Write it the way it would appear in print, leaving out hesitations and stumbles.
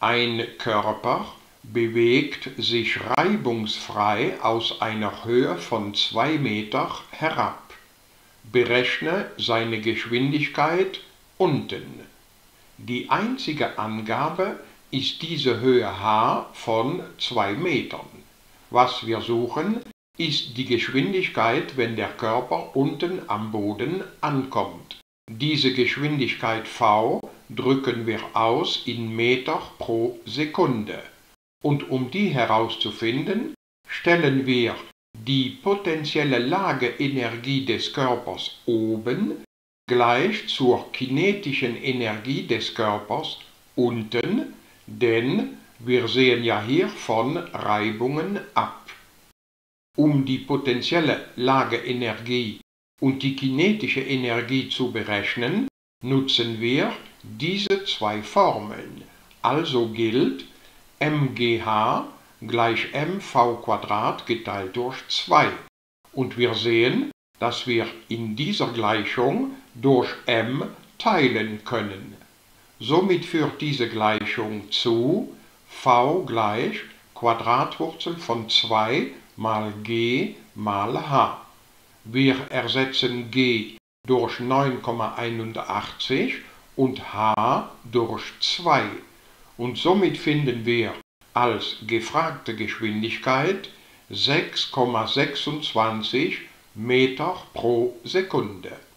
Ein Körper bewegt sich reibungsfrei aus einer Höhe von 2 Meter herab. Berechne seine Geschwindigkeit unten. Die einzige Angabe ist diese Höhe h von 2 Metern. Was wir suchen, ist die Geschwindigkeit, wenn der Körper unten am Boden ankommt. Diese Geschwindigkeit v drücken wir aus in Meter pro Sekunde. Und um die herauszufinden, stellen wir die potenzielle Lageenergie des Körpers oben gleich zur kinetischen Energie des Körpers unten, denn wir sehen ja hier von Reibungen ab. Um die potenzielle Lageenergie und die kinetische Energie zu berechnen, nutzen wir diese zwei Formeln. Also gilt mgh gleich mv² geteilt durch 2. Und wir sehen, dass wir in dieser Gleichung durch m teilen können. Somit führt diese Gleichung zu v gleich Quadratwurzel von 2 mal g mal h. Wir ersetzen g durch 9,81 und h durch 2. Und somit finden wir als gefragte Geschwindigkeit 6,26 Meter pro Sekunde.